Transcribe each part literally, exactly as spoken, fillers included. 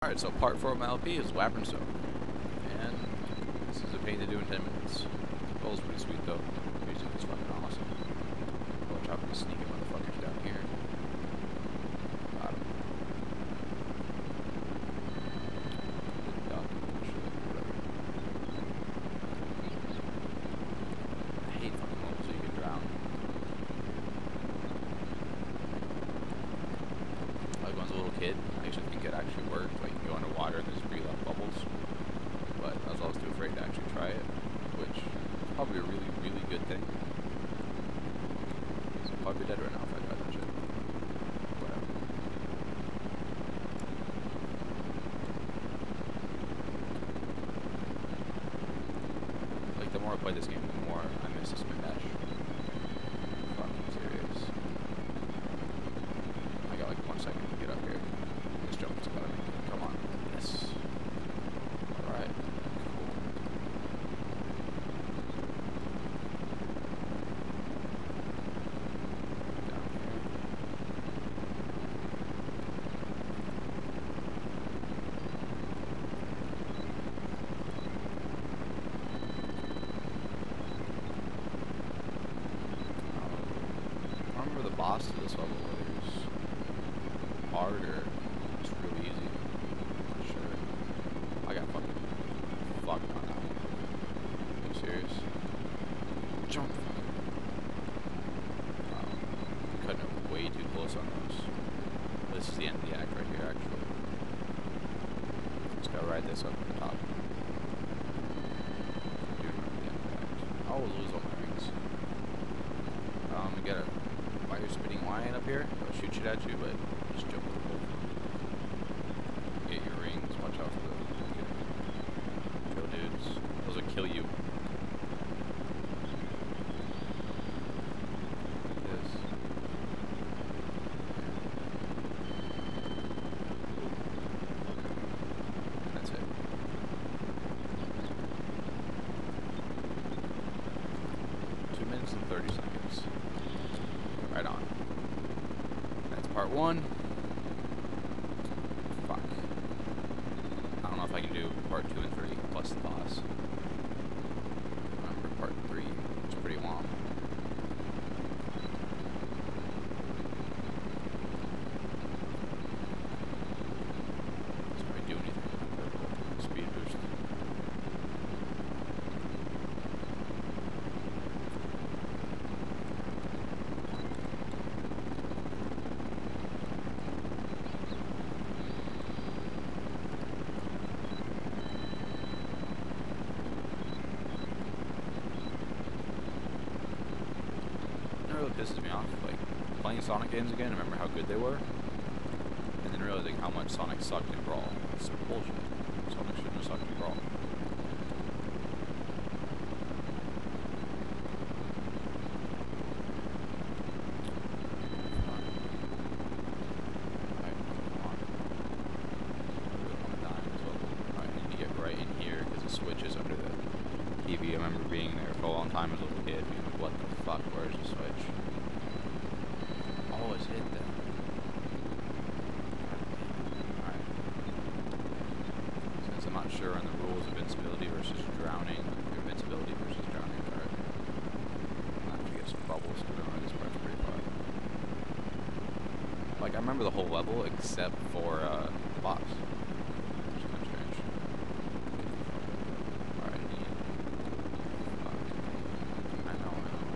Alright, so part four of my L P is Labyrinth Zone. And this is a pain to do in ten minutes. The goal's pretty sweet though. Music is fucking awesome. Watch out for these sneaky motherfuckers down here. Got him. I hate fucking levels so you can drown. Like when I was a little kid, I used to think it actually worked. Like you go underwater and there's breathe out bubbles. But I was always too afraid to actually try it, which is probably a really, really good thing. I'm probably dead right now if I tried that shit. Whatever. Like the more I play this game, the more I miss the spin dash. Fucking serious. I got like one second to get up here. This jump's gotta make it. Come on. Yes. Alright. Cool. Down here. I don't remember the boss to this level, whether it was hard or just really easy. Not sure. I got fucking fucked on that one. Are you serious? Jump. Wow. Cutting it way too close on those. This is the end of the act right here, actually. Just gotta ride this up to the top. I do remember the end of the act. I always lose all my rings. Um, we got a fire spitting lion up here. It'll shoot shit at you, but just jump over both. Get your rings. Watch out for the kill dudes. Those will kill you. This. That's it. Two minutes and thirty seconds. Right on. That's part one. Fuck. I don't know if I can do part two and three plus the boss. Remember part three, it's pretty long. Doesn't really do anything. Purple speed boost. It really pisses me off, like, playing Sonic games again, I remember how good they were, and then realizing how much Sonic sucked in Brawl. It's bullshit. Sonic shouldn't have sucked in Brawl. Alright, come on. I really want to die in this level. Alright, I need to get right in here, because the switch is under the T V. I remember being there for a long time as a little kid, being like, what the fuck, where's the switch? Always hit them. Alright. Since I'm not sure on the rules of invincibility versus drowning, invincibility versus drowning, alright. I'll have to get some bubbles, because I know this part's pretty fun. Like, I remember the whole level except for uh, the boss. Which is kind of strange. Alright, I need. Fuck. I know, I know.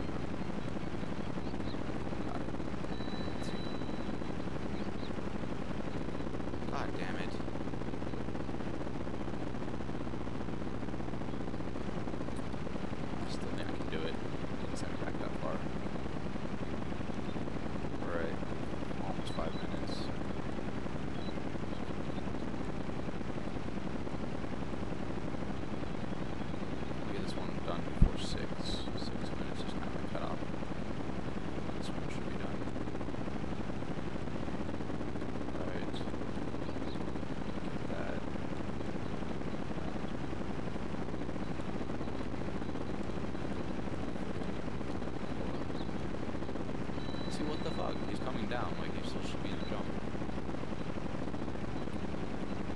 Got it. Let's see. God damn it. I still think I can do it. Didn't send it back that far. Alright. Almost five minutes. Get this one done before six. Six minutes is kind of my cutoff. This one should be done. Alright. Get that. See, what the fuck? He's coming down. Like, he still should be in the jump.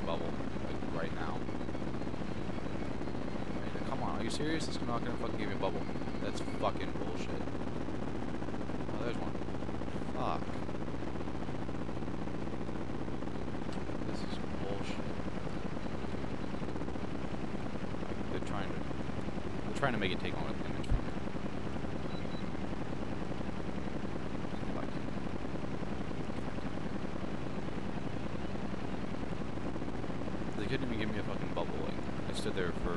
fucking bubble. Like, right now. Right, come on, are you serious? It's not gonna fucking give you a bubble. That's fucking bullshit. Oh, there's one. Fuck. This is bullshit. They're trying to... They're trying to make it take on an image from it. Fuck. They couldn't even give me a fucking bubble. Like, I stood there for...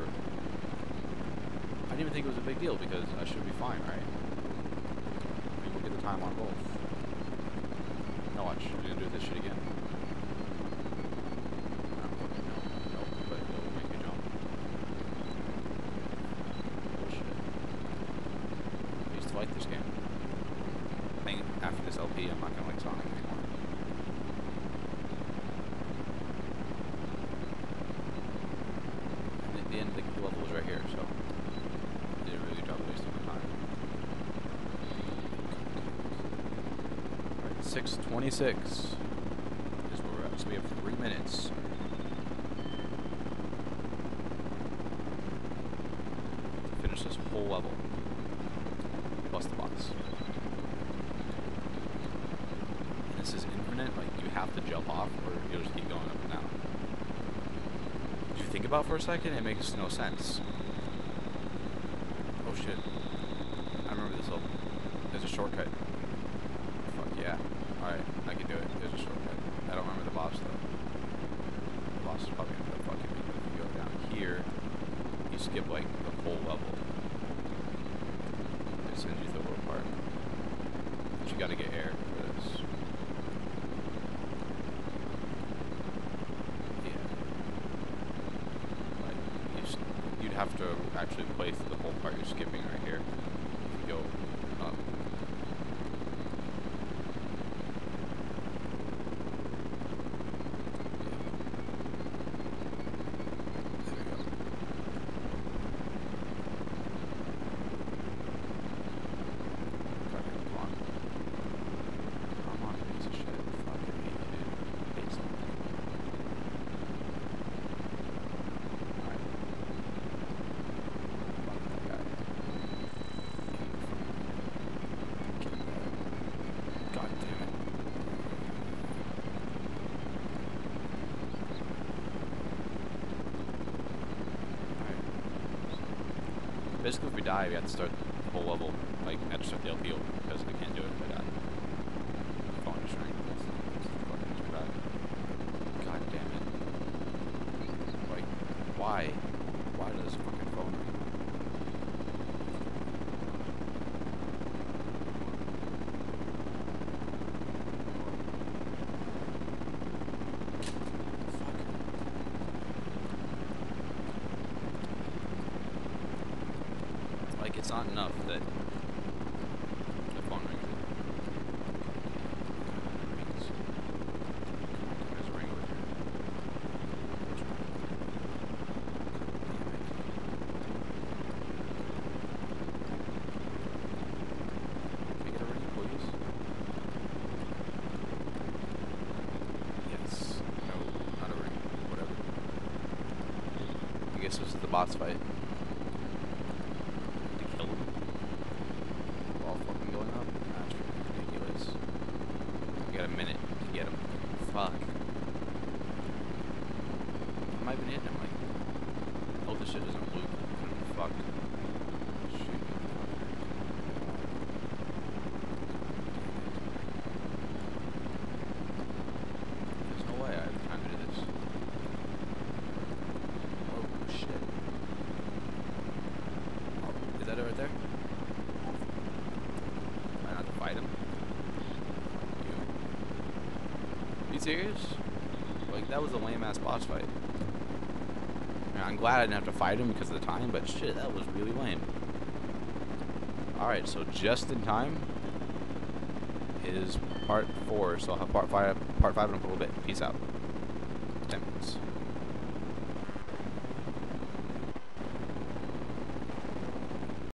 I didn't even think it was a big deal because I should be fine, right? I mean, we'll get the time on both. No, watch. You're gonna do this shit again. No, no, no, but it'll make you jump. Bullshit. I used to like this game. I think after this L P, I'm not gonna like Sonic anymore. And the, the end of the level was right here, so I did a really good job of wasting my time. Alright, six twenty-six is where we're at, so we have three minutes. To finish this whole level. Plus the boss. And this is infinite, like you have to jump off or you'll just keep going up and down. Did you think about it for a second? It makes no sense. Oh shit. I remember this level. There's a shortcut. Fuck yeah. Alright, I can do it. There's a shortcut. I don't remember the boss though. The boss is probably gonna fucking me, but if you go down here, you skip like the whole level. It sends you to the little part. But you gotta get air for this. Yeah. Like, you just, you'd have to actually play through the whole part you're skipping right here. If you go up. Basically, if we die, we have to start the whole level. Like, we have to start the L P over because we can't do it if I die. Phone is ringing. That's fucking too bad. God damn it. Like, why? Why does this fucking phone ring? Like, it's not enough that the phone rings. Rings. There's a ring over here. Can I get a ring, please? Yes. No, not a ring. Whatever. I guess this is the boss fight. A minute to get him. Fuck. Am I even hitting him? Like, oh, this shit isn't blue. Fuck. Shoot. There's no way I have time to do this. Oh, shit. Oh, is that it right there? Am I not to fight him? Are you serious? Like, that was a lame-ass boss fight. I mean, I'm glad I didn't have to fight him because of the time, but shit, that was really lame. Alright, so just in time is part four, so I'll have part five, part five in a little bit. Peace out.